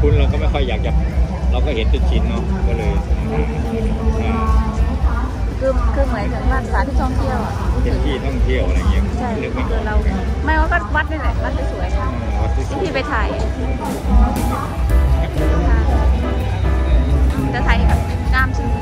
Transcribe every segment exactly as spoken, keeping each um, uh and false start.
คุ้นเราก็ไม่ค่อยอยากจะเราก็เห็นจนชินเนาะก็เลยคือคือเหมือนถึงว่าสถานที่ท่องเที่ยวอ่ะเป็นที่ท่องเที่ยวอะไรอย่างเงี้ยใช่คือเราไม่ว่าก็วัดนี่แหละวัดสวยๆค่ะที่ไปถ่ายจะถ่ายกับงามจริง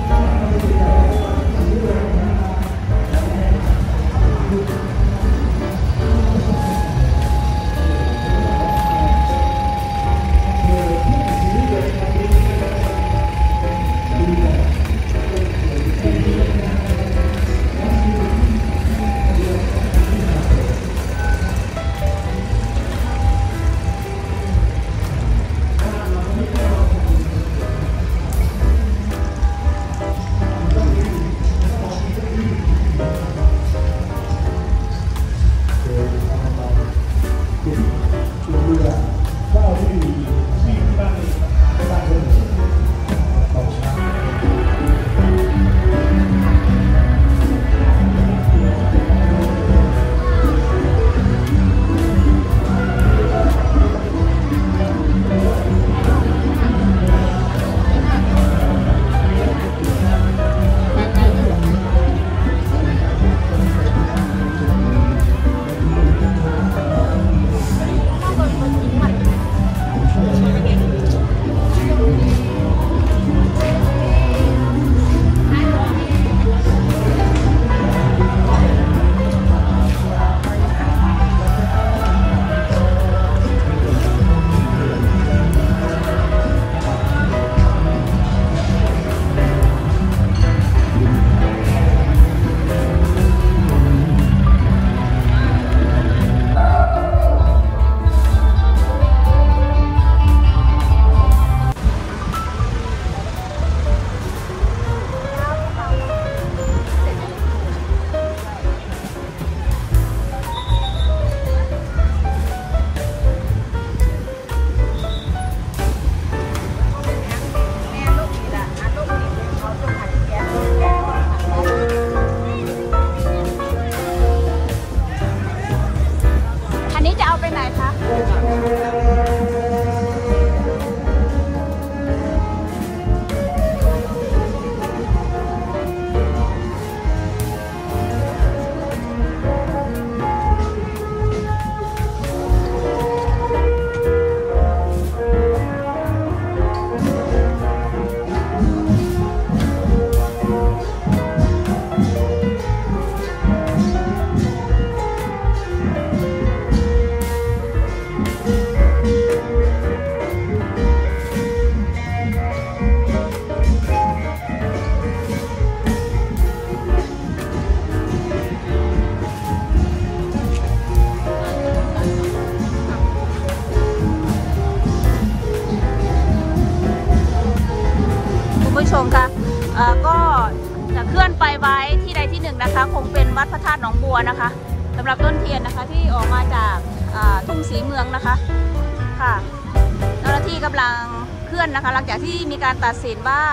ชมค่ะก็จะเคลื่อนไปไว้ที่ใดที่หนึ่งนะคะคงเป็นวัดพระธาตุหนองบัวนะคะสำหรับต้นเทียนนะคะที่ออกมาจากทุ่งศรีเมืองนะคะค่ะเจ้าหน้าที่กำลังเคลื่อนนะคะหลังจากที่มีการตัดสินว่า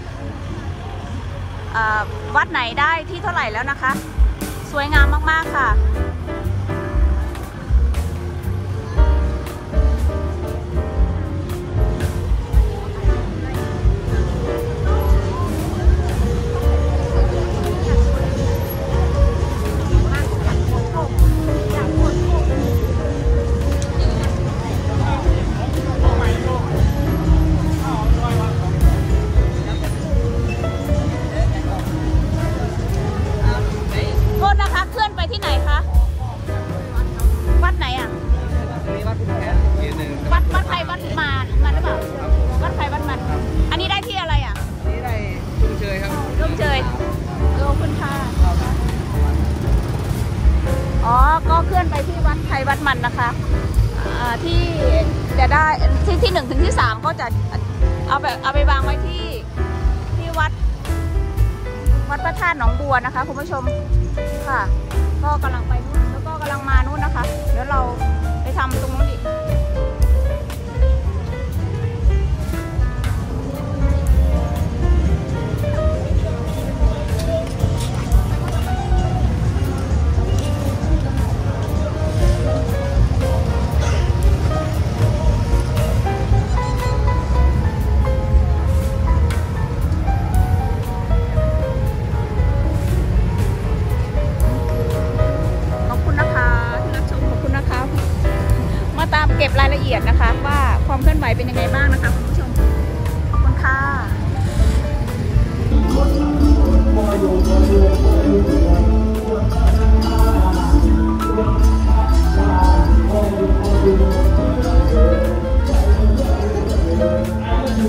วัดไหนได้ที่เท่าไหร่แล้วนะคะสวยงามมากๆค่ะก็เคลื่อนไปที่วัดไทยวัดมันนะคะที่จะได้ที่ที่หนึ่งถึงที่สามก็จะเอาไปเอาไปวางไว้ที่ที่วัดวัดพระธาตุหนองบัวนะคะคุณผู้ชมค่ะก็กำลังไปนู่นแล้วก็กำลังมานู่นนะคะเดี๋ยวเราไปทำตรงนู้นอีก ค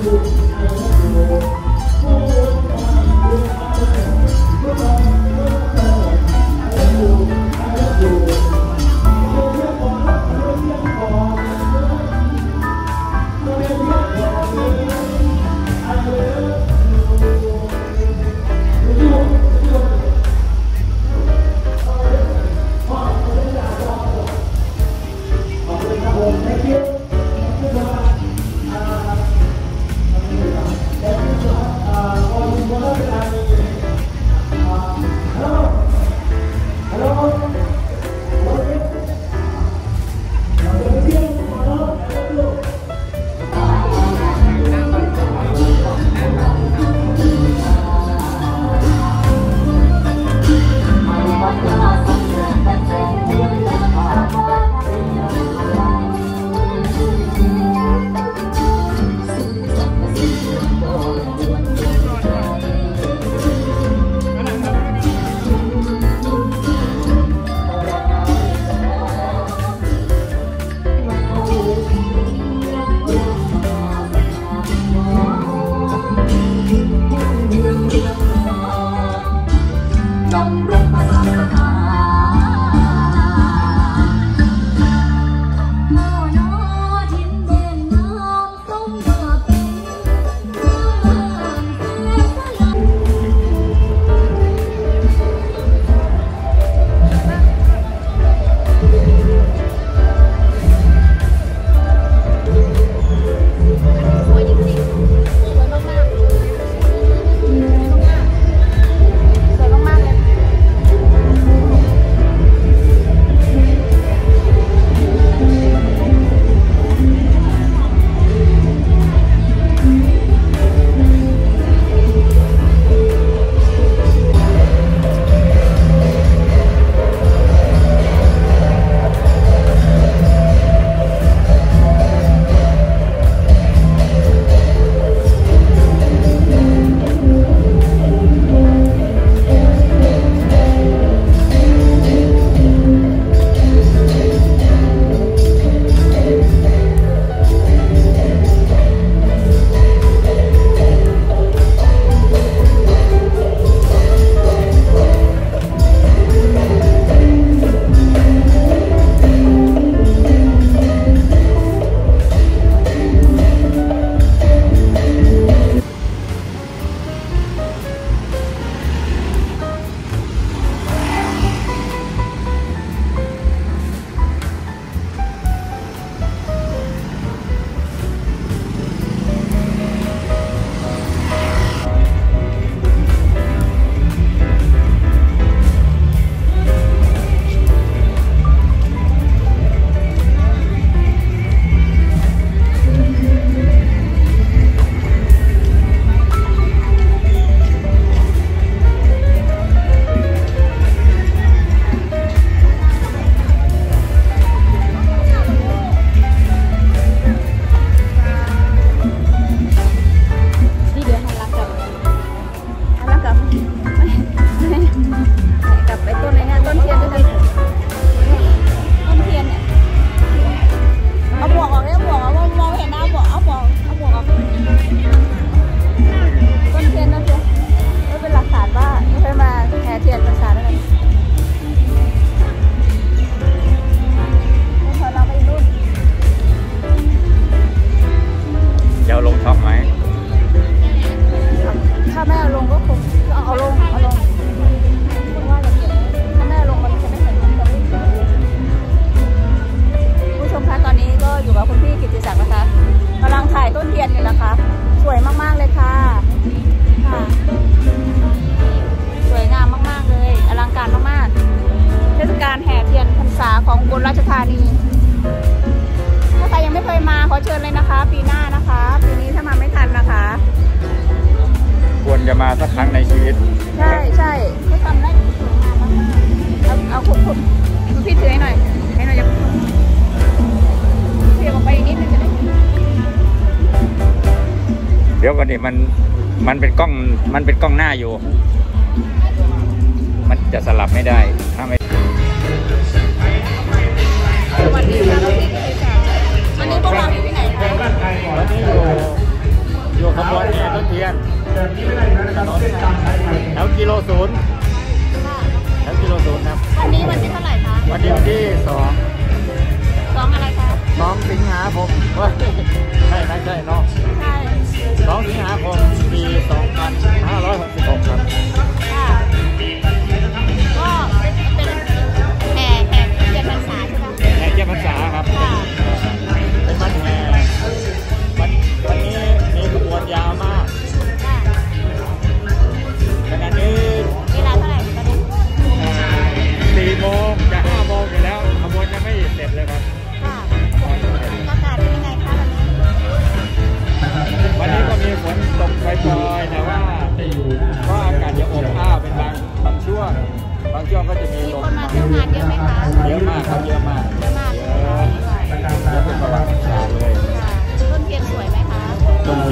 จะมาสักครั้งในชีวิตใช่ใช่เขาทำได้สวยงามมากๆเอาเอาคุบคุบพี่ถือให้หน่อยให้หน่อยจะเสียบออกไปอีกนิดนึงจะได้เดี๋ยววันนี้มันมันเป็นกล้องมันเป็นกล้องหน้าอยู่มันจะสลับไม่ได้ถ้าไม่วันนี้ค่ะวันนี้พวกเราอยู่ที่ไหนคะวันนี้อยู่อยู่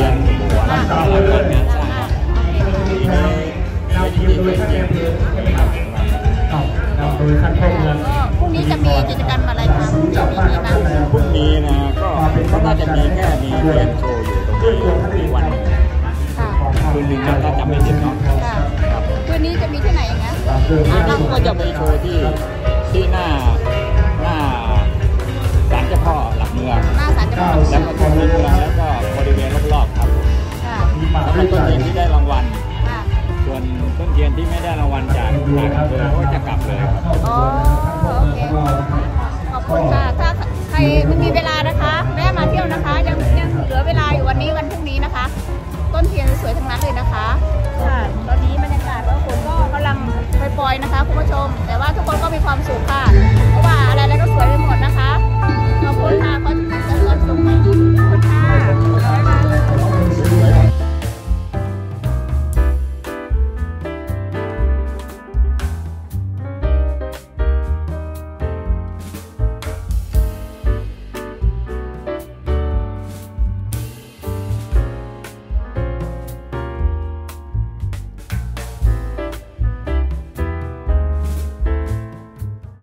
ทียนหัวแล้วก็รับงานงานสร้างครับปีนี้เยอะจริงๆเลยจริงครับนำโดยท่านพ่อเมืองก็พรุ่งนี้จะมีกิจกรรมอะไรคะมีมีไหมพรุ่งนี้นะก็ก็น่าจะมีแค่มีเทียนโชว์อยู่ตรงนี้วันหนึ่งค่ะคืนหนึ่งนะถ้าจำไม่ผิดเนาะค่ะครับคืนนี้จะมีที่ไหนอย่างเงี้ยเราก็จะไปโชว์ที่ที่หน้าหน้าศาลเจ้าพ่อหลักเมืองหน้าศาลเจ้าพ่อแล้วก็ที่เมืองแล้วก็บริเวณรอบๆครับค่ะแล้วก็ต้นเทียนที่ได้รางวัลค่ะส่วนต้นเทียนที่ไม่ได้รางวัลจากทางอำเภอก็จะกลับเลยครับอ๋อโอเคขอบคุณค่ะถ้าใครมีเวลานะคะแวะมาเที่ยวนะคะยังยังเหลือเวลาอยู่วันนี้วันพรุ่งนี้นะคะ ต้นเทียนสวยทั้งนั้นเลยนะคะค่ะตอนนี้บรรยากาศก็ฝนก็กำลังปล่อยๆนะคะคุณผู้ชม แต่ว่าทุกคนก็มีความสุขค่ะ